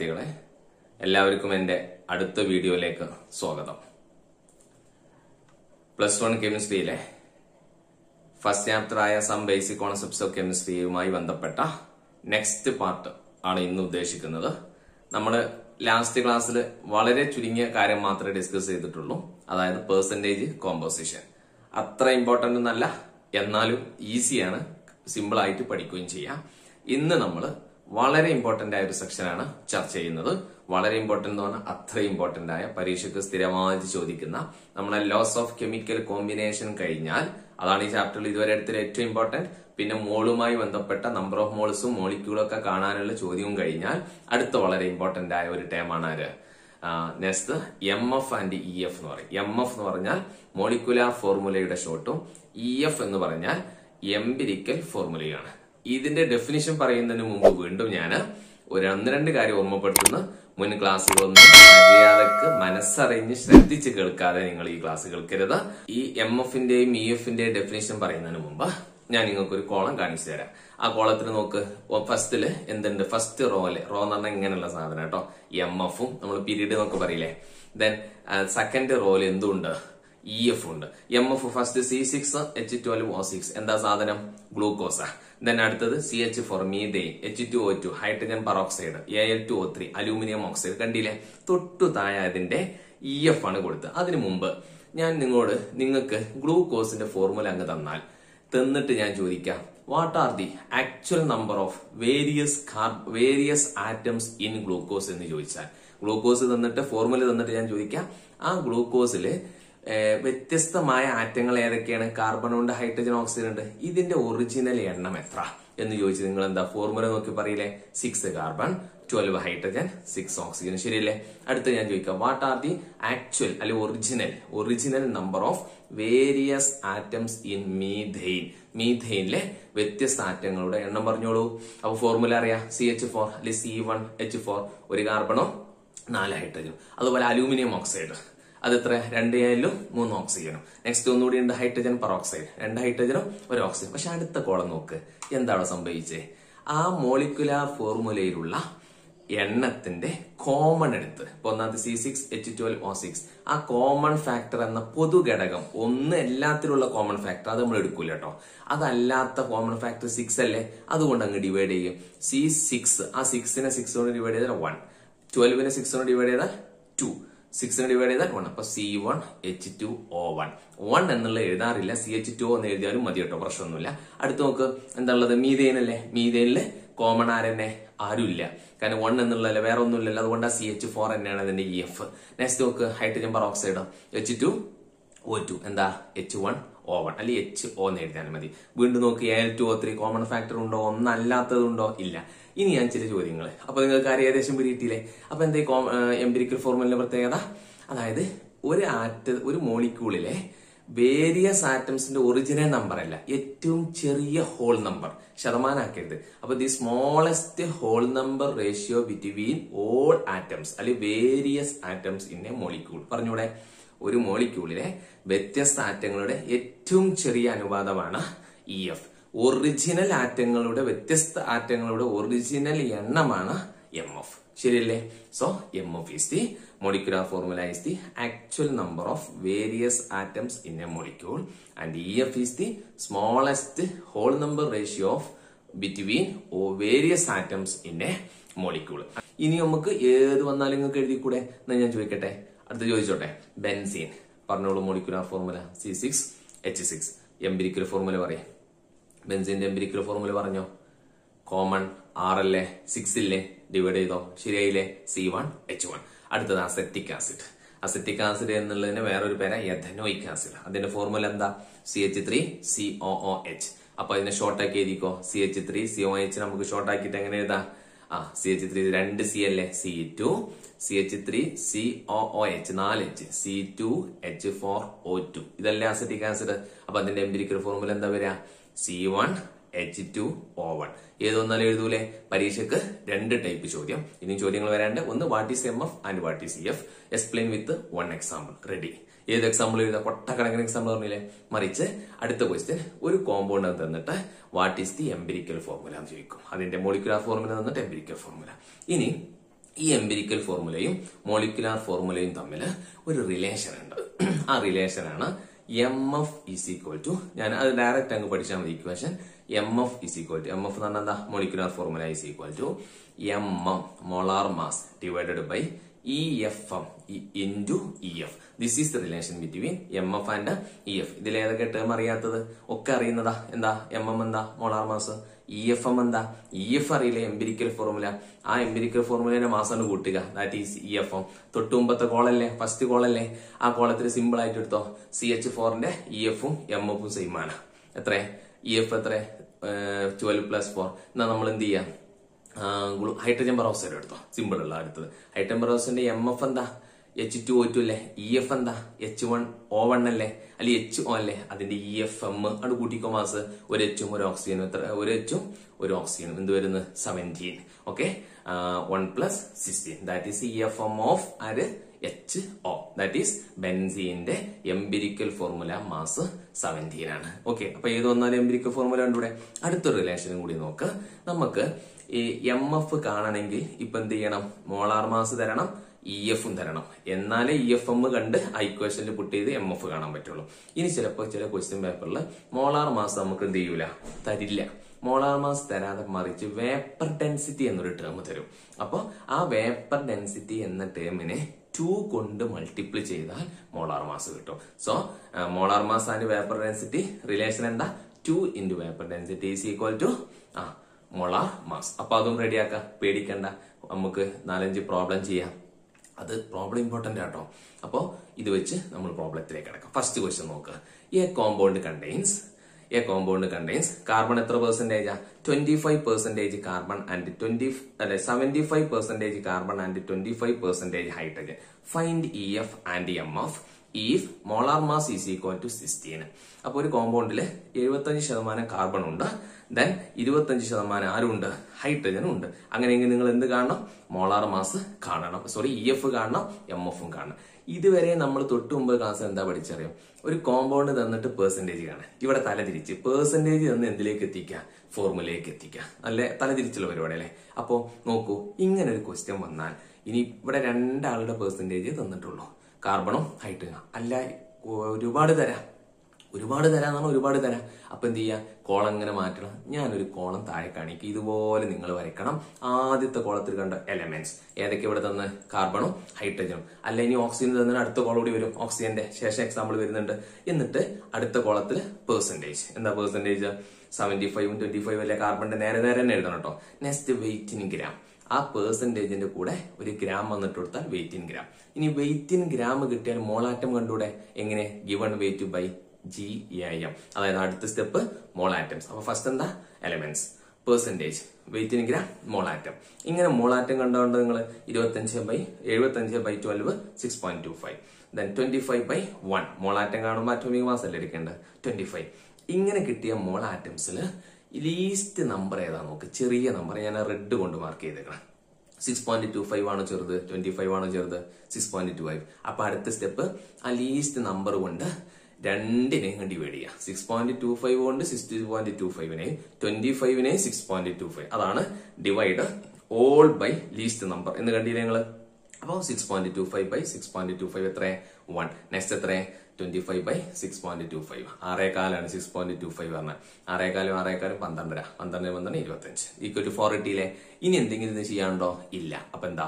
കുട്ടികളെ എല്ലാവർക്കും എൻ്റെ അടുത്ത വീഡിയോയിലേക്ക് സ്വാഗതം. +1 കെമിസ്ട്രിയിലെ ഫസ്റ്റ് ചാപ്റ്റർ ആയ സം ബേസിക് കോൺസെപ്റ്റ്സ് ഓഫ് കെമിസ്ട്രിയുമായി ബന്ധപ്പെട്ട നെക്സ്റ്റ് പാർട്ട് ആണ് ഇന്ന് ഉദ്ദേശിക്കുന്നത്. നമ്മൾ ലാസ്റ്റ് ക്ലാസ്സിൽ വളരെ ചുരുങ്ങിയ കാര്യം മാത്രമേ ഡിസ്കസ് ചെയ്തിട്ടുള്ളൂ, അതായത് പെർസെന്റേജ് കോമ്പോസിഷൻ. അത്ര ഇമ്പോർട്ടന്റ് ഒന്നല്ല, എന്നാലും ഈസിയാണ്, സിമ്പിൾ ആയിട്ട് പഠിക്കുകയും ചെയ്യാം. ഇന്ന് നമ്മൾ വളരെ ഇമ്പോർട്ടന്റ് ആയ ഒരു സെക്ഷനാണ് ചർച്ച ചെയ്യുന്നത്. വളരെ ഇമ്പോർട്ടന്റ് എന്ന് പറഞ്ഞാൽ അത്ര ഇമ്പോർട്ടന്റ് ആയ, പരീക്ഷയ്ക്ക് സ്ഥിരമായിട്ട് ചോദിക്കുന്ന നമ്മളെ ലോസ് ഓഫ് കെമിക്കൽ കോമ്പിനേഷൻ കഴിഞ്ഞാൽ, അതാണ് ഈ ചാപ്റ്ററിൽ ഇതുവരെ എടുത്തത് ഏറ്റവും ഇമ്പോർട്ടന്റ്. പിന്നെ മോളുമായി ബന്ധപ്പെട്ട നമ്പർ ഓഫ് മോൾസും മോളിക്യൂളും ഒക്കെ കാണാനുള്ള ചോദ്യവും കഴിഞ്ഞാൽ അടുത്ത വളരെ ഇമ്പോർട്ടന്റ് ആയ ഒരു ടേമാണ് ആര്? നെക്സ്റ്റ് MF ആൻഡ് EF എന്ന് പറയും. MF എന്ന് പറഞ്ഞാൽ മോളിക്കുലാർ ഫോർമുലയുടെ ഷോർട്ടും EF എന്ന് പറഞ്ഞാൽ എംപിരിക്കൽ ഫോർമുലയാണ്. ഇതിന്റെ ഡെഫിനിഷൻ പറയുന്നതിന് മുമ്പ് വീണ്ടും ഞാൻ ഒരു 1-2 കാര്യം ഓർമ്മപ്പെടുത്തുന്നു. മുൻ ക്ലാസ്സുകളൊന്നും മര്യാദക്ക് മനസ്സറിഞ്ഞ് ശ്രദ്ധിച്ച് കേൾക്കാതെ നിങ്ങൾ ഈ ക്ലാസ് കേൾക്കരുത്. ഈ MFന്റെയും EFന്റെയും ഡെഫിനിഷൻ പറയുന്നതിന് മുമ്പ് ഞാൻ നിങ്ങൾക്ക് ഒരു കോളം കാണിച്ചു തരാം. ആ കോളത്തിൽ നോക്ക്, ഫസ്റ്റില് എന്തുണ്ട്? ഫസ്റ്റ് റോ എന്ന് പറഞ്ഞാൽ ഇങ്ങനെയുള്ള സാധനം കേട്ടോ, MFും നമ്മൾ പീരീഡ് എന്നൊക്കെ പറയില്ലേ. ദെൻ സെക്കൻഡ് റോയിൽ എന്തുണ്ട്? EF ഉണ്ട്. MF ഫസ്റ്റ് C6H12O6 എന്താ സാധനം? ഗ്ലൂക്കോസാ. ദെൻ അടുത്തത് CH4 methane, H2O2 hydrogen peroxide, Al2O3 aluminium oxide. കണ്ടില്ലേ? തൊട്ടു താഴെ അതിന്റെ EF ആണ് കൊടുത്തത്. അതിനു മുമ്പ് ഞാൻ നിങ്ങൾക്ക് ഗ്ലൂക്കോസിന്റെ ഫോർമുല അങ്ങ് തന്നിട്ട് ഞാൻ ചോദിക്കാം, what are the actual number of various atoms in glucose എന്ന് ചോദിച്ചാൽ, ഗ്ലൂക്കോസ് തന്നിട്ട് ഫോർമുല തന്നിട്ട് ഞാൻ ചോദിക്കാം, ആ ഗ്ലൂക്കോസില് വ്യത്യസ്തമായ ആറ്റങ്ങൾ ഏതൊക്കെയാണ്? കാർബൺ ഉണ്ട്, ഹൈഡ്രജൻ ഓക്സിജൻ ഉണ്ട്. ഇതിന്റെ ഒറിജിനൽ എണ്ണം എത്ര എന്ന് ചോദിച്ചു നിങ്ങൾ എന്താ ഫോർമുല നോക്കി പറയില്ലേ? 6 കാർബൺ, 12 ഹൈഡ്രജൻ, 6 ഓക്സിജൻ. ശരിയല്ലേ? അടുത്ത് ഞാൻ ചോദിക്കാം, വാട്ട് ആർ ദി ആക്ച്വൽ അല്ലെങ്കിൽ original number of various atoms in methane. മീഥെയിനിലെ വ്യത്യസ്ത ആറ്റങ്ങളുടെ എണ്ണം പറഞ്ഞോളൂ. അപ്പൊ ഫോർമുല അറിയാം, CH4 അല്ലെങ്കിൽ C1H4 1 കാർബണോ 4 ഹൈഡ്രജനും. അതുപോലെ അലൂമിനിയം ഓക്സൈഡ് അത് എത്ര? 2 Alലും 3 ഓക്സിജനും. നെക്സ്റ്റ് ഒന്നുകൂടി ഉണ്ട് ഹൈഡ്രജൻ പെറോക്സൈഡ്, 2 ഹൈഡ്രജനും 1 ഓക്സിജൻ. പക്ഷെ അടുത്ത കോളം നോക്ക്, എന്താണ് സംഭവിച്ചേ? ആ മോളിക്കുലാർ ഫോർമുലയിലുള്ള എണ്ണത്തിന്റെ കോമൺ എടുത്ത്, ഇപ്പൊ ഒന്നാമത്തെ C6H12O6, ആ കോമൺ ഫാക്ടർ എന്ന പൊതു ഘടകം ഒന്ന് എല്ലാത്തിലുള്ള കോമൺ ഫാക്ടർ അത് നമ്മൾ എടുക്കൂല കേട്ടോ. അതല്ലാത്ത കോമൺ ഫാക്ടർ 6 അല്ലേ, അതുകൊണ്ട് അങ്ങ് ഡിവൈഡ് ചെയ്യും. C6, ആ 6നെ 6 കൊണ്ട് ഡിവൈഡ് ചെയ്താൽ 1, 12നെ 6 കൊണ്ട് ഡിവൈഡ് ചെയ്താൽ 2, 6 ഡിവൈഡ് ചെയ്താൽ 1. അപ്പൊ C1H2O1. 1 എന്നുള്ള എഴുതാറില്ല, CH2O എന്ന് എഴുതിയാലും മതി കേട്ടോ, പ്രശ്നമൊന്നുമില്ല. അടുത്ത് നോക്ക്, എന്താ ഉള്ളത്? മീഥെയിൻ അല്ലേ. മീഥെയിനില് കോമൺ ആരെന്നെ ആരുമില്ല, കാരണം 1 എന്നുള്ളതല്ലേ, വേറെ ഒന്നുമില്ലല്ലോ. അതുകൊണ്ട് CH4 തന്നെയാണ് അതിന്റെ EF. നെക്സ്റ്റ് നോക്ക്, ഹൈഡ്രജൻ പെറോക്സൈഡ് H2O2 എന്താ? H1O1 അല്ലെങ്കിൽ HO എന്ന് എഴുതിയാലും മതി. വീണ്ടും നോക്ക്, Al2O3 കോമൺ ഫാക്ടർ ഉണ്ടോ? ഒന്നല്ലാത്തതുണ്ടോ? ഇല്ല. ഇനി ഞാൻ ചില ചോദ്യങ്ങൾ, അപ്പൊ നിങ്ങൾക്ക് കാര്യം ഏകദേശം പിടിയിട്ടില്ലേ? അപ്പൊ എന്താ എംപിരിക്കൽ ഫോർമുലയുടെ പ്രത്യേകത? അതായത് ഒരു മോളിക്യൂളിലെ വേരിയസ് ആറ്റംസിന്റെ ഒറിജിനൽ നമ്പർ അല്ല, ഏറ്റവും ചെറിയ ഹോൾ നമ്പർ, ശതമാനാക്കരുത്. അപ്പൊ the smallest whole number ratio between all atoms അല്ലെങ്കിൽ various atoms in a molecule. പറഞ്ഞൂടെ? ഒരു മോളിക്യൂളിലെ വ്യത്യസ്ത ആറ്റങ്ങളുടെ ഏറ്റവും ചെറിയ അനുപാതമാണ് EF. ഒറിജിനൽ ആറ്റങ്ങളുടെ, വ്യത്യസ്ത ആറ്റങ്ങളുടെ ഒറിജിനൽ എണ്ണമാണ് MF. ശരിയല്ലേ? So MF is the molecular formula is the actual number of various atoms in a molecule and EF is the smallest whole number ratio of between various atoms in a molecule. ഇനി നമുക്ക് ഏത് വന്നാലും നിങ്ങൾക്ക് എഴുതിക്കൂടെ? എന്നാ ഞാൻ ചോദിക്കട്ടെ, അടുത്ത് ചോദിച്ചോട്ടെ. ബെൻസീൻ പറഞ്ഞോളൂ. Molecular formula C6H6. Empirical formula പറയാം. ബെൻസീന്റെ എംപിരിക്കൽ ഫോർമുല പറഞ്ഞോ. കോമൺ 6 അല്ലേ, 6 ഇല്ലേ, ഡിവൈഡ് ചെയ്തോ. ശരിയായില്ലേ? C1H1. അടുത്തത് അസെറ്റിക് ആസിഡ്. അസെറ്റിക് ആസിഡ് എന്നുള്ളതിന് വേറൊരു പേരാ എഥനോയിക് ആസിഡ്. അതിന്റെ ഫോർമുല എന്താ? CH3COOH. അപ്പൊ അതിനെ ഷോർട്ട് ആക്കി എഴുതിക്കോ. CH3COOH നമുക്ക് ഷോർട്ട് ആക്കിയിട്ട് എങ്ങനെ എഴുതാം? CH3 2 C അല്ലേ, C2 CH3COOH 4 H C2H4O2. ഇതല്ലേ അസെറ്റിക് ആസിഡ്. അപ്പൊ അതിന്റെ എംപിരിക്കൽ ഫോർമുല എന്താ വരിക? C1H2O1. ഏതൊന്നാലും എഴുതൂലേ? പരീക്ഷയ്ക്ക് 2 ടൈപ്പ് ചോദ്യം. ഇനി ചോദ്യങ്ങൾ വരാണ്ട്. ഒന്ന്, what is MF and what is EF? Explain with 1 example. Ready? ഏത് എക്സാമ്പിൾ എഴുതാം? കൊട്ടക്കണക്കിന് എക്സാമ്പിൾ പറഞ്ഞില്ലേ? മറിച്ച് അടുത്ത ക്വസ്റ്റ്യൻ ഒരു കോമ്പൗണ്ട് തന്നിട്ട് what is the empirical formula എന്ന് ചോദിക്കും. അതിന്റെ മോളിക്കുലാർ ഫോർമുല തന്നിട്ട് എംപിരിക്കൽ ഫോർമുല. ഇനി ഈ എംപിരിക്കൽ ഫോർമുലയും മോളിക്കുലാർ ഫോർമുലയും തമ്മിൽ ഒരു റിലേഷൻ ഉണ്ട്. ആ റിലേഷനാണ് MF is equal to, ഞാൻ അത് ഡയറക്റ്റ് അങ്ങ് പഠിച്ചാൽ മതി equation. MF is equal to, MF എന്ന് പറഞ്ഞാൽ എന്താ, molecular formula is equal to MM molar mass divided by EFM into EF. This is the relation between MF and EF. ഇതിൽ ഏതൊക്കെ ടേം അറിയാത്തത് ഒക്കെ അറിയുന്നതാ. എന്താ MM എന്താ, മോളാർ മാസ്. EFM എന്താ, EF അറിയില്ലേ, എംപിരിക്കൽ ഫോർമുല. ആ എംപിരിക്കൽ ഫോർമുലേന്റെ മാസം കൂട്ടുക, ദാറ്റ് ഈസ് EFM. തൊട്ട് മുമ്പത്തെ കോളല്ലേ, ഫസ്റ്റ് കോളല്ലേ, ആ കോളത്തിൽ സിമ്പിൾ ആയിട്ട് എടുത്തോ. CH4ന്റെ EFഉം MFഉം സെയിം ആണ്. എത്ര EF എത്ര, 12+4. എന്നാ നമ്മൾ എന്ത് ചെയ്യാം, ഹൈഡ്രജൻ പെറോക്സൈഡ് എടുത്തോ, സിമ്പിൾ ഉള്ള അടുത്തത്. ഹൈഡ്രജൻ പെറോക്സൈഡിന്റെ MF എന്താ, H2O2 അല്ലേ. EF എന്താ, H1O1 അല്ലേ, അല്ലെ HO അല്ലേ. അതിന്റെ EFM അത് കൂട്ടിക്കോ മാസ്. ഒരു Hഉം ഒരു ഓക്സിജനും, എത്ര, ഒരു Hഉം ഒരു ഓക്സിജനും എന്ത് വരുന്നത്, 17. Okay, 1 + 16 that is EFM of അത് HO. ദാറ്റ് ഈസ് ബെൻസീന്റെ എംപിരിക്കൽ ഫോർമുല മാസ് 17 ആണ്. ഓക്കെ, അപ്പൊ ഏത് വന്നാലും എംപിരിക്കൽ ഫോർമുല ഉണ്ട് ഇവിടെ. അടുത്തൊരു റിലേഷനും കൂടി നോക്ക്. നമുക്ക് ഈ MF കാണണമെങ്കിൽ ഇപ്പൊ എന്ത് ചെയ്യണം, മോളാർ മാസ് തരണം, EFഉം തരണം. എന്നാലേ EFM കണ്ട് ആ ഇക്വേഷനിൽ പുട്ട് ചെയ്ത് MF കാണാൻ പറ്റുള്ളൂ. ഇനി ചിലപ്പോൾ ചില ക്വസ്റ്റ്യൻ പേപ്പറിൽ മോളാർ മാസ് നമുക്ക് എന്ത് ചെയ്യൂല, തരില്ല. മോളാർ മാസ് തരാതെ മറിച്ച് വേപ്പർ ഡെൻസിറ്റി എന്നൊരു ടേം തരും. അപ്പൊ ആ വേപ്പർ ഡെൻസിറ്റി എന്ന ടേമിനെ 2 കൊണ്ട് മൾട്ടിപ്ലൈ ചെയ്താൽ മോളാർ മാസ് കിട്ടും. So molar mass and vapour density relation എന്താ, 2 × vapour density is equal to molar mass. അപ്പൊ അതും റെഡിയാക്കാം, പേടിക്കണ്ട. നമുക്ക് 4-5 പ്രോബ്ലം ചെയ്യാം. അത് പ്രോബ്ലം ഇമ്പോർട്ടന്റ് ആട്ടോ. അപ്പോ ഇത് വെച്ച് നമ്മൾ പ്രോബ്ലത്തിലേക്ക് കിടക്കാം. ഫസ്റ്റ് ക്വസ്റ്റ്യൻ നോക്കുക. എ കോമ്പൗണ്ട് കണ്ടെയ്ൻസ് കാർബൺ എത്ര പെർസെന്റേജാ, 25% carbon and 75% carbon and 25% hydrogen. Find EF and MF if molar mass is equal to 16. അപ്പൊ ഒരു കോമ്പൗണ്ടില് 75% കാർബൺ ഉണ്ട്, ദെൻ 25% ആരുണ്ട്, ഹൈഡ്രജൻ ഉണ്ട്. അങ്ങനെയെങ്കിൽ നിങ്ങൾ എന്ത് കാണണം, മോളാർ മാസ് കാണണം, EF കാണണം, MFഉം കാണണം. ഇതുവരെ നമ്മൾ തൊട്ട് മുമ്പ് ക്ലാസ് എന്താ പഠിച്ചറിയാം, ഒരു കോമ്പൗണ്ട് തന്നിട്ട് പെർസെന്റേജ് കാണാൻ. ഇവിടെ തലതിരിച്ച് പെർസെന്റേജ് തന്ന് എന്തിലേക്ക് എത്തിക്കുക, ഫോർമുലയിലേക്ക് എത്തിക്കുക. അല്ലെ, തലതിരിച്ചുള്ള പരിപാടി അല്ലെ. അപ്പോ നോക്കൂ, ഇങ്ങനെ ഒരു ക്വസ്റ്റ്യൻ വന്നാൽ ഇനി ഇവിടെ 2 പെർസെന്റേജ് തന്നിട്ടുള്ളൂ, കാർബണും ഹൈഡ്രജനും. അല്ല, ഒരുപാട് തരാം. അപ്പൊ എന്ത് ചെയ്യാ, കോളം ഇങ്ങനെ മാറ്റണം. ഞാനൊരു കോളം താഴെ കാണിക്കും, ഇതുപോലെ നിങ്ങൾ വരയ്ക്കണം. ആദ്യത്തെ കോളത്തിൽ കണ്ട എലമെന്റ്സ് ഏതൊക്കെ ഇവിടെ തന്ന്, കാർബണും ഹൈഡ്രജനും. അല്ല, ഇനി ഓക്സിജൻ തന്നെ അടുത്ത കോളം കൂടി വരും, ഓക്സിജന്റെ ശേഷം എക്സാമ്പിൾ വരുന്നുണ്ട്. എന്നിട്ട് അടുത്ത കോളത്തിൽ പെർസെന്റേജ്. എന്താ പെർസെന്റേജ്, 75ഉം 25 അല്ലെ, കാർബണിന്റെ നേരെ തന്നെ എഴുതണം കേട്ടോ. Next weight in gram. ആ പെർസെന്റേജിന്റെ കൂടെ ഒരു ഗ്രാം വന്നിട്ട് കൊടുത്താൽ വെയിറ്റ് ഇൻ ഗ്രാം. ഇനി വെയിറ്റ് ഇൻ ഗ്രാം കിട്ടിയാൽ മോളാറ്റം കണ്ടൂടെ, എങ്ങനെ, ഗിവൺ വെയിറ്റ് ബൈ GAM. അതായത് അടുത്ത സ്റ്റെപ്പ് മോളാറ്റംസ്. അപ്പൊ ഫസ്റ്റ് എന്താ, elements, percentage, weight in gram, mole atom. ഇങ്ങനെ മോളാറ്റം കണ്ടുകൊണ്ട് നിങ്ങൾ 25/75/12 6.25, ദെൻ 25/1 മോളാറ്റം കാണുമ്പോൾ അറ്റോമിക് മാസ് അല്ലേ എടുക്കേണ്ടത്, 25. ഇങ്ങനെ കിട്ടിയ മോളാറ്റംസിൽ ലീസ്റ്റ് നമ്പർ ഏതാ നോക്ക്, ചെറിയ നമ്പർ. ഞാൻ റെഡ് കൊണ്ട് മാർക്ക് ചെയ്തേക്കണം. 6.25 ആണോ ചെറുത്, 25 ആണോ ചെറുത്, 6.25. അപ്പൊ അടുത്ത സ്റ്റെപ്പ് ആ ലീസ്റ്റ് നമ്പർ കൊണ്ട് 2നെയും ഡിവൈഡ് ചെയ്യാം. 6.25 കൊണ്ട് 6.25നെയും 25നെയും 6.25. അതാണ് divide all by least number എന്ന് കണ്ടില്ലേ നിങ്ങള്. അപ്പൊ 6.25/6.25 എത്ര, 1. നെക്സ്റ്റ് എത്ര, 25/6.25. 6.4 6.25 പറഞ്ഞാൽ 6.4 12 25 ഈക്വൽ ടു 4 കിട്ടിയില്ലേ. ഇനി എന്തെങ്കിലും ഇത് ചെയ്യാനുണ്ടോ, ഇല്ല. അപ്പൊ എന്താ,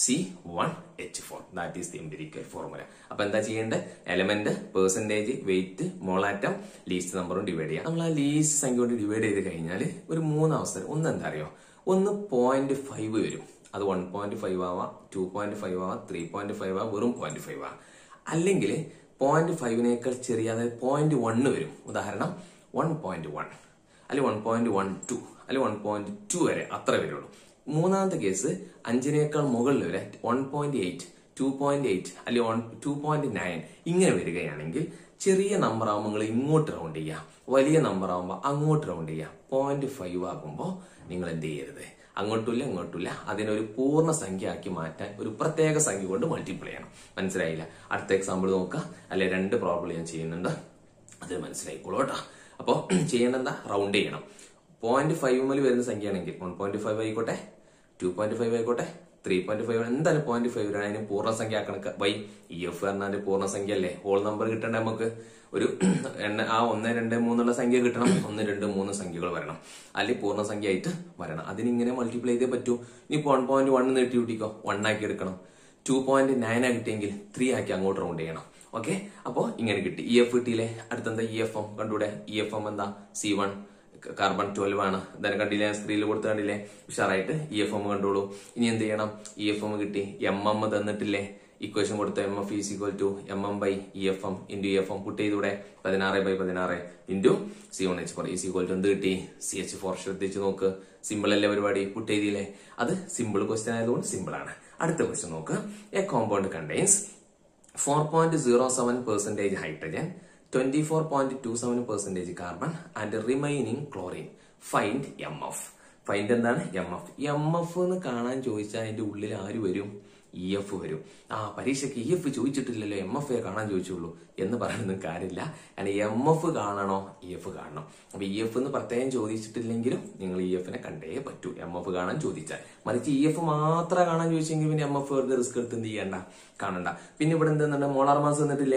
C1H4 that is the empirical formula. അപ്പൊ എന്താ ചെയ്യേണ്ടത്, element, percentage, weight, mole atom, least നമ്പറും ഡിവൈഡ് ചെയ്യാം. നമ്മൾ ആ ലീസ്റ്റ് സംഖ്യ കൊണ്ട് ഡിവൈഡ് ചെയ്ത് കഴിഞ്ഞാൽ ഒരു 3 അവസരം. ഒന്ന് എന്താ അറിയോ, ഒന്ന് 0.5 വരും. അത് 1.5 ആവാം, 2.5 ആവാം, 3.5 ആവാം, വെറും 0.5 ആവാം. അല്ലെങ്കിൽ 0.5നേക്കാൾ ചെറിയ, അതായത് 0.1 വരും. ഉദാഹരണം 1.1 അല്ലെങ്കിൽ 1.12 അല്ലെങ്കിൽ 1.2 വരെ, അത്ര വരുള്ളൂ. മൂന്നാമത്തെ കേസ് 5നേക്കാൾ മുകളിൽ വരെ 1.8, 2.8 അല്ലെങ്കിൽ 2.9 ഇങ്ങനെ വരികയാണെങ്കിൽ ചെറിയ നമ്പർ ആകുമ്പോൾ നിങ്ങൾ ഇങ്ങോട്ട് റൗണ്ട് ചെയ്യുക, വലിയ നമ്പർ ആകുമ്പോൾ അങ്ങോട്ട് റൗണ്ട് ചെയ്യുക. 0.5 ആകുമ്പോൾ നിങ്ങൾ എന്ത് ചെയ്യരുത്, അങ്ങോട്ടുമില്ല ഇങ്ങോട്ടുമില്ല, അതിനൊരു പൂർണ്ണ സംഖ്യ ആക്കി മാറ്റാൻ ഒരു പ്രത്യേക സംഖ്യ കൊണ്ട് മൾട്ടിപ്ലൈ ചെയ്യണം. മനസ്സിലായില്ല? അടുത്ത എക്സാമ്പിൾ നോക്കുക. അല്ലെ 2 പ്രോബ്ലം ഞാൻ ചെയ്യുന്നുണ്ട്, അത് മനസ്സിലായിക്കോളൂ കേട്ടോ. അപ്പൊ ചെയ്യേണ്ടെന്താ, റൗണ്ട് ചെയ്യണം. 0.5 മുതൽ വരുന്ന സംഖ്യ ആണെങ്കിൽ 1.5 ആയിക്കോട്ടെ, 2.5 ആയിക്കോട്ടെ, 3.5 എന്തായാലും 0.5 വരും. അതിന് പൂർണ്ണസംഖ്യ ആക്കണം. ബൈ EF പറഞ്ഞാൽ പൂർണ്ണസംഖ്യ അല്ലേ, ഹോൾ നമ്പർ കിട്ടണ്ടേ നമുക്ക്. ഒരു ആ 1, 2, 3 സംഖ്യ കിട്ടണം. 1, 2, 3 സംഖ്യകൾ വരണം, അല്ലെങ്കിൽ പൂർണ്ണസംഖ്യ ആയിട്ട് വരണം. അതിനിങ്ങനെ മൾട്ടിപ്ലൈ ചെയ്തേ പറ്റൂ. ഇനിയിപ്പോ 1.1 നീട്ടി കൂട്ടിക്കോ, 1 ആക്കി എടുക്കണം. 2.9 കിട്ടിയെങ്കിൽ 3 ആക്കി അങ്ങോട്ട് റൗണ്ട് ചെയ്യണം. ഓക്കെ, അപ്പോ ഇങ്ങനെ കിട്ടി. EF കിട്ടിയില്ലേ. അടുത്തെന്താ EFM കണ്ടൂടെ. EFM എന്താ, C1 കാർബൺ 12 ആണ്. എന്തായാലും കണ്ടില്ലേ, സ്ക്രീനിൽ കൊടുത്ത് കണ്ടില്ലേ, ഉഷാറായിട്ട് EFM കണ്ടോളൂ. ഇനി എന്ത് ചെയ്യണം, EFM കിട്ടി, MM തന്നിട്ടില്ലേ, ഇക്വേഷൻ കൊടുത്ത MF is equal to MM by EFM into EFM put ചെയ്തൂടെ. 16/16 into C1H4 is equal to എന്ത് കിട്ടി, CH4. ശ്രദ്ധിച്ചു നോക്ക്, സിമ്പിൾ അല്ലേ പരിപാടി, പുട്ട് ചെയ്തില്ലേ. അത് സിമ്പിൾ ക്വസ്റ്റ്യൻ ആയതുകൊണ്ട് സിമ്പിൾ ആണ്. അടുത്ത ക്വസ്റ്റ്യൻ നോക്ക്. A compound contains 4.07% hydrogen, 24.27% carbon and remaining chlorine. Find MF. Find എന്താണ് MF. MF എന്ന് കാണാൻ ചോദിച്ചാൽ അതിന്റെ ഉള്ളിൽ ആര് വരും, EF വരും. പരീക്ഷയ്ക്ക് EF ചോദിച്ചിട്ടില്ലല്ലോ, MF കാണാൻ ചോദിച്ചുള്ളൂ എന്ന് പറയുന്നത് കാര്യമില്ല. കാരണം MF കാണണോ EF കാണണം. അപ്പൊ EF എന്ന് പ്രത്യേകം ചോദിച്ചിട്ടില്ലെങ്കിലും നിങ്ങൾ EF കണ്ടേ പറ്റൂ, MF കാണാൻ ചോദിച്ചാൽ. മറിച്ച് EF മാത്രം കാണാൻ ചോദിച്ചെങ്കിൽ പിന്നെ MF വെറുതെ റിസ്ക് എടുത്ത് എന്ത് ചെയ്യണ്ട, കാണണ്ട. പിന്നെ ഇവിടെ എന്തെന്നുണ്ട്, മോളാർ മാസ് തന്നിട്ടില്ലേ,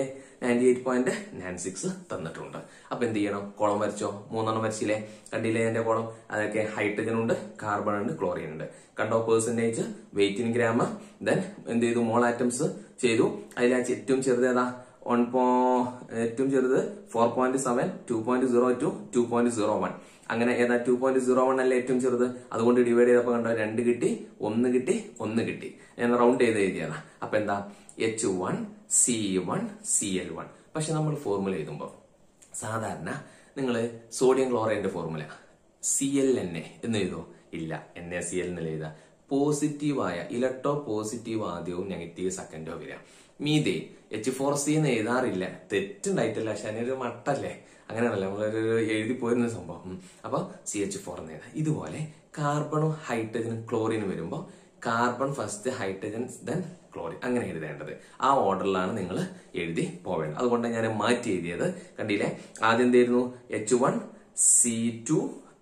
98.96 തന്നിട്ടുണ്ട്. അപ്പൊ എന്ത് ചെയ്യണം, കോളം വരച്ചോ. 3 വരച്ചില്ലേ, കണ്ടില്ലേ എന്റെ കോളം. അതൊക്കെ ഹൈഡ്രജൻ ഉണ്ട്, കാർബൺ ഉണ്ട്, ക്ലോറിൻ ഉണ്ട്. കണ്ടോ percentage, weight in gram. Then എന്ത് ചെയ്തു, മോൾ ആറ്റംസ് ചെയ്തു. അതിൽ ഏറ്റവും ചെറുത് ഏതാ, ഏറ്റവും ചെറുത് 4.7, 2.02, 2.01. അങ്ങനെ ഏതാ 2.01 അല്ലേ ഏറ്റവും ചെറുത്. അതുകൊണ്ട് ഡിവൈഡ് ചെയ്തപ്പോ കണ്ടോ 2 കിട്ടി, 1 കിട്ടി, 1 കിട്ടി. ഞാൻ റൗണ്ട് ചെയ്ത് എഴുതിയതാ. അപ്പൊ എന്താ, H1 C1 Cl1. പക്ഷെ നമ്മൾ ഫോർമുല എഴുതുമ്പോ സാധാരണ നിങ്ങള് സോഡിയം ക്ലോറൈഡിന്റെ ഫോർമുല ClNa എന്ന് എഴുതോ, ഇല്ല, NaCl എന്നല്ല എഴുതാ. പോസിറ്റീവായ ഇലക്ട്രോ പോസിറ്റീവ് ആദ്യവും നെഗറ്റീവ് സെക്കൻഡോ വരിക. മീതേ H4C എന്ന് എഴുതാറില്ല, തെറ്റുണ്ടായിട്ടില്ല, പക്ഷെ അതിനൊരു മട്ടല്ലേ, അങ്ങനെയാണല്ലോ നമ്മളൊരു എഴുതി പോയിരുന്ന സംഭവം. അപ്പൊ CH4 എന്ന് എഴുതാം. ഇതുപോലെ കാർബണും ഹൈഡ്രജനും ക്ലോറിനും വരുമ്പോ carbon first, hydrogen then chlorine, അങ്ങനെ എഴുതേണ്ടത്. ആ ഓർഡറിലാണ് നിങ്ങൾ എഴുതി പോവേണ്ടത്. അതുകൊണ്ടാണ് ഞാൻ മാറ്റി എഴുതിയത്. കണ്ടില്ലേ, ആദ്യം എന്തായിരുന്നു, H1 C2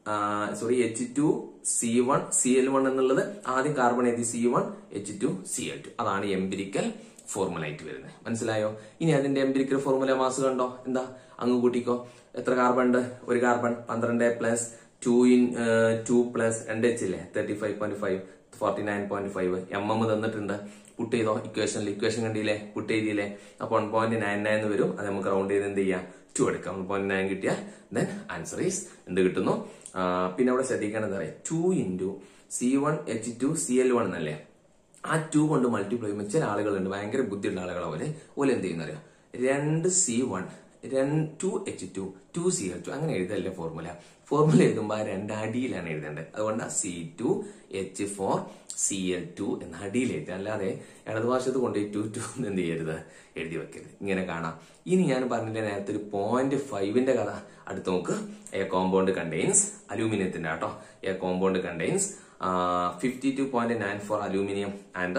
H2 C1 Cl1 എന്നുള്ളത് ആദ്യം കാർബൺ എഴുതി, C1 H2 Cl2. അതാണ് എംപിരിക്കൽ ഫോർമുല ആയിട്ട് വരുന്നത്. മനസ്സിലായോ? ഇനി അതിന്റെ എംപിരിക്കൽ ഫോർമുല മാസ് കണ്ടോ, എന്താ, അങ്ങ് കൂട്ടിക്കോ. എത്ര കാർബൺ ഉണ്ട്, ഒരു കാർബൺ 12 പ്ലസ് 2 പ്ലസ് 2H ഇല്ലേ, 35.5, 49.5. MM തന്നിട്ടുണ്ട്, പുട്ട് ചെയ്തോ ഇക്വേഷനിൽ. ഇക്വേഷൻ കണ്ടില്ലേ, പുട്ട് ചെയ്തില്ലേ. അപ്പൊ 1.99 വരും. അത് നമുക്ക് റൗണ്ട് ചെയ്ത് എന്ത് ചെയ്യാം, 2 എടുക്കാം. 1.9 കിട്ടിയ ദെൻ ആൻസർ ഈസ് എന്ത് കിട്ടുന്നു. പിന്നെ അവിടെ ശ്രദ്ധിക്കണം, എന്താ പറയാ, 2 ഇൻറ്റു C1 H2 Cl1 എന്നല്ലേ. ആ 2 കൊണ്ട് മൾട്ടിപ്ലൈ ചെയ്യുമ്പോൾ ചില ആളുകളുണ്ട്, ഭയങ്കര ബുദ്ധിയുള്ള ആളുകളെ പോലെ എന്ത് ചെയ്യുന്നറിയോ, 2 C1 2 H2 2 Cl2 അങ്ങനെ എഴുതല്ലേ ഫോർമുല. ഫോർമുല എഴുതുമ്പോൾ 2 അടിയിലാണ് എഴുതേണ്ടത്. അതുകൊണ്ട് C2 H4 Cl2 എന്ന അടിയിൽ എഴുതുക. അല്ലാതെ ഇടതുവശത്ത് കൊണ്ടുപോയി 2 എന്ത് ചെയ്യരുത്, എഴുതി വെക്കരുത്. ഇങ്ങനെ കാണാം. ഇനി ഞാൻ പറഞ്ഞില്ലേ നേരത്തെ ഒരു 0.5ന്റെ കഥ. അടുത്ത് നോക്ക്. എ കോമ്പൗണ്ട് കണ്ടെയ്ൻസ്, അലൂമിനിയത്തിന്റെ കേട്ടോ. A compound contains 52.94 aluminium and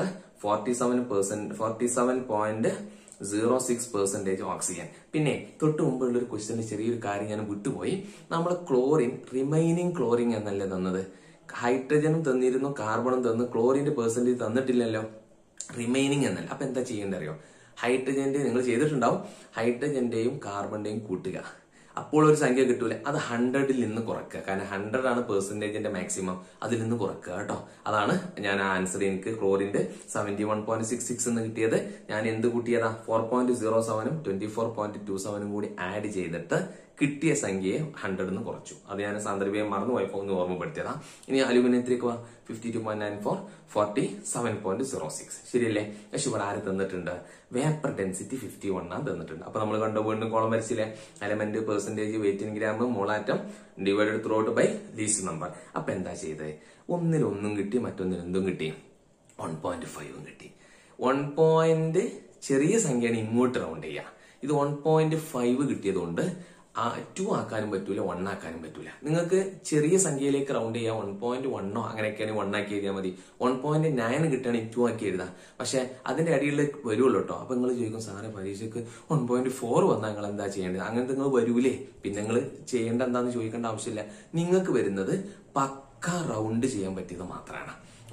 47.06% oxygen. പിന്നെ തൊട്ട് മുമ്പുള്ള ഒരു ക്വസ്റ്റ്യന് ചെറിയൊരു കാര്യം ഞാൻ വിട്ടുപോയി. നമ്മൾ ക്ലോറിൻ റിമൈനിങ് ക്ലോറിൻ എന്നല്ലേ തന്നത്. ഹൈഡ്രജനും തന്നിരുന്നു, കാർബണും തന്നു, ക്ലോറിന്റെ പെർസെന്റേജ് തന്നിട്ടില്ലല്ലോ, റിമൈനിങ് എന്നല്ല. അപ്പൊ എന്താ ചെയ്യേണ്ടത് അറിയോ, ഹൈഡ്രജന്റെ നിങ്ങൾ ചെയ്തിട്ടുണ്ടാവും, ഹൈഡ്രജന്റെയും കാർബണിന്റെയും കൂട്ടുക. അപ്പോൾ ഒരു സംഖ്യ കിട്ടൂല, അത് 100ൽ നിന്ന് കുറക്കുക. കാരണം 100 ആണ് പെർസെന്റേജിന്റെ മാക്സിമം, അതിൽ നിന്ന് കുറക്കുക കേട്ടോ. അതാണ് ഞാൻ ആ ആൻസർ. എനിക്ക് ക്ലോറിന്റെ 71.66 എന്ന് കിട്ടിയത്. ഞാൻ എന്ത് കൂട്ടിയതാ, 4.07ഉം 24.27ഉം കൂടി ആഡ് ചെയ്തിട്ട് കിട്ടിയ സംഖ്യയെ 100 നിന്ന് കുറച്ചു. അത് ഞാൻ സാന്ദർഭികം മറന്നുപോയപ്പോ ഒന്ന് ഓർമ്മപ്പെടുത്തിയതാ. ഇനി അലുമിനിയത്തിലേക്ക് 52.94 47.06 ശരിയല്ലേ. പക്ഷെ ഇവിടെ ആര് തന്നിട്ടുണ്ട്, വേപ്പർ ഡെൻസിറ്റി 51 ആണ് തന്നിട്ടുണ്ട്. അപ്പൊ നമ്മൾ കണ്ടോ, വീണ്ടും കോളം വരച്ചില്ലേ, element, percentage, weight in gram, mole atom divided throughout by least number. അപ്പൊ എന്താ ചെയ്തത്, ഒന്നിൽ 1 കിട്ടി, മറ്റൊന്നിൽ എന്തും കിട്ടി, 1.5 കിട്ടി. 1 ചെറിയ സംഖ്യയാണ്, ഇങ്ങോട്ട് റൗണ്ട് ചെയ്യുക. ഇത് 1.5 കിട്ടിയതുകൊണ്ട് 2 ആക്കാനും പറ്റൂല, 1 ആക്കാനും പറ്റൂല. നിങ്ങൾക്ക് ചെറിയ സംഖ്യയിലേക്ക് റൗണ്ട് ചെയ്യാം, 1.1 അങ്ങനെയൊക്കെയാണെങ്കിൽ 1 ആക്കി എഴുതിയാൽ മതി. 1.9 കിട്ടുകയാണെങ്കിൽ 2 ആക്കി എഴുതാം. പക്ഷെ അതിന്റെ അടിയിലേക്ക് വരുള്ളൂ കേട്ടോ. അപ്പൊ നിങ്ങൾ ചോദിക്കും, സാറേ പരീക്ഷയ്ക്ക് 1.4 വന്നാൽ നിങ്ങൾ എന്താ ചെയ്യേണ്ടത്, അങ്ങനത്തെ നിങ്ങൾ വരൂലേ. പിന്നെ നിങ്ങൾ ചെയ്യേണ്ട എന്താന്ന് ചോദിക്കേണ്ട ആവശ്യമില്ല. നിങ്ങൾക്ക് വരുന്നത് പക്ക റൗണ്ട് ചെയ്യാൻ പറ്റിയത് മാത്രമാണ്.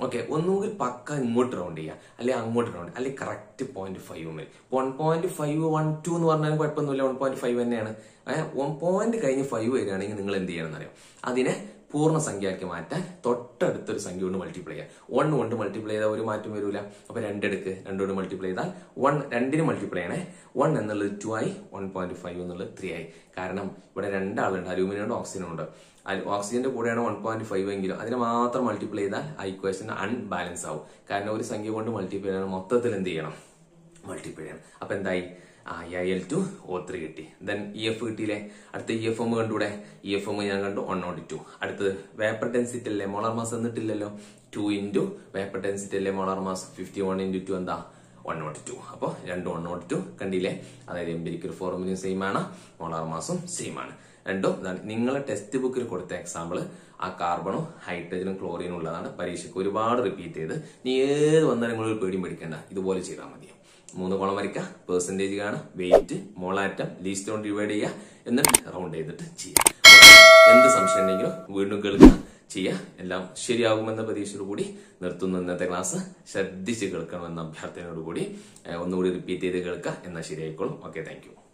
ഓക്കെ, ഒന്നുകിൽ പക്ക ഇങ്ങോട്ട് റൗണ്ട് ചെയ്യുക, അല്ലെങ്കിൽ അങ്ങോട്ട് റൗണ്ട്, അല്ലെങ്കിൽ കറക്റ്റ് 0.5 വരും. 1.512 എന്ന് പറഞ്ഞാലും കുഴപ്പമൊന്നുമില്ല, 1.5 തന്നെയാണ്. 1 കഴിഞ്ഞ് 5 വരികയാണെങ്കിൽ നിങ്ങൾ എന്ത് ചെയ്യണം എന്നറിയാം, അതിനെ പൂർണ്ണസംഖ്യയാക്കി മാറ്റാൻ തൊട്ടടുത്തൊരു സംഖ്യ കൊണ്ട് മൾട്ടിപ്ലൈ ചെയ്യുക. 1 കൊണ്ട് മൾട്ടിപ്ലൈ ചെയ്താൽ ഒരു മാറ്റം വരില്ല. അപ്പൊ 2 എടുക്ക്, 2 കൊണ്ട് മൾട്ടിപ്ലൈ ചെയ്താൽ 2 മൾട്ടിപ്ലൈ ചെയ്യണേ. 1 എന്നുള്ളത് 2 ആയി, 1.5 എന്നുള്ളത് 3 ആയി. കാരണം ഇവിടെ 2 ആളുണ്ട്, അലൂമിനിയം ഉണ്ട്, ഓക്സിജൻ ഉണ്ട്. ഓക്സിജന്റെ കൂടെയാണ് 1.5 എങ്കിലും അതിനെ മാത്രം മൾട്ടിപ്ലൈ ചെയ്താൽ ആ ഇക്വേഷൻ അൺബാലൻസ് ആവും. കാരണം ഒരു സംഖ്യ കൊണ്ട് മൾട്ടിപ്ലൈ ചെയ്യണം, മൊത്തത്തിൽ എന്ത് ചെയ്യണം, മൾട്ടിപ്ലൈ ചെയ്യണം. അപ്പൊ എന്തായി, Al2O3 കിട്ടി. ദെൻ EF കിട്ടിയില്ലേ, അടുത്ത EFM കണ്ടൂടെ, EFM ഞാൻ കണ്ടു 102. അടുത്തത് വേപ്പർ ഡെൻസിറ്റി അല്ലേ, മോളാർ മാസ് എന്നിട്ടില്ലല്ലോ, 2 ഇൻറ്റു വേപ്പർ ഡെൻസിറ്റി അല്ലേ മോളാർ മാസ്, 51 ഇൻറ്റു 2 എന്താ 102. അപ്പൊ 102 കണ്ടില്ലേ. അതായത് എംപിരിക്കൽ ഫോർമുലയും സെയിം ആണ്, മോളാർ മാസും സെയിം ആണ്. രണ്ടും നിങ്ങളെ ടെക്സ്റ്റ് ബുക്കിൽ കൊടുത്ത എക്സാമ്പിൾ ആ കാർബണും ഹൈഡ്രജനും ക്ലോറിനും ഉള്ളതാണ്. പരീക്ഷയ്ക്ക് ഒരുപാട് റിപ്പീറ്റ് ചെയ്ത് നീ ഏത് വന്നാലും നിങ്ങൾ പേടിയും പേടിക്കേണ്ട, ഇതുപോലെ ചെയ്താൽ മതി. 3 കോളം വരയ്ക്കുക, പെർസെന്റേജ് കാണുക, വെയിറ്റ്, മോളാറ്റം, ലീസ്റ്റ് കൊണ്ട് ഡിവൈഡ് ചെയ്യുക, എന്നിട്ട് റൗണ്ട് ചെയ്തിട്ട് ചെയ്യുക. എന്ത് സംശയം ഉണ്ടെങ്കിലും വീണ്ടും കേൾക്കുക, ചെയ്യുക. എല്ലാം ശരിയാകുമെന്ന പ്രതീക്ഷയോടുകൂടി നിർത്തുന്നു ഇന്നത്തെ ക്ലാസ്. ശ്രദ്ധിച്ച് കേൾക്കണമെന്ന അഭ്യർത്ഥനയോടുകൂടി ഒന്നുകൂടി റിപ്പീറ്റ് ചെയ്ത് കേൾക്കുക, എന്നാൽ ശരിയായിക്കോളും. Okay, thank U.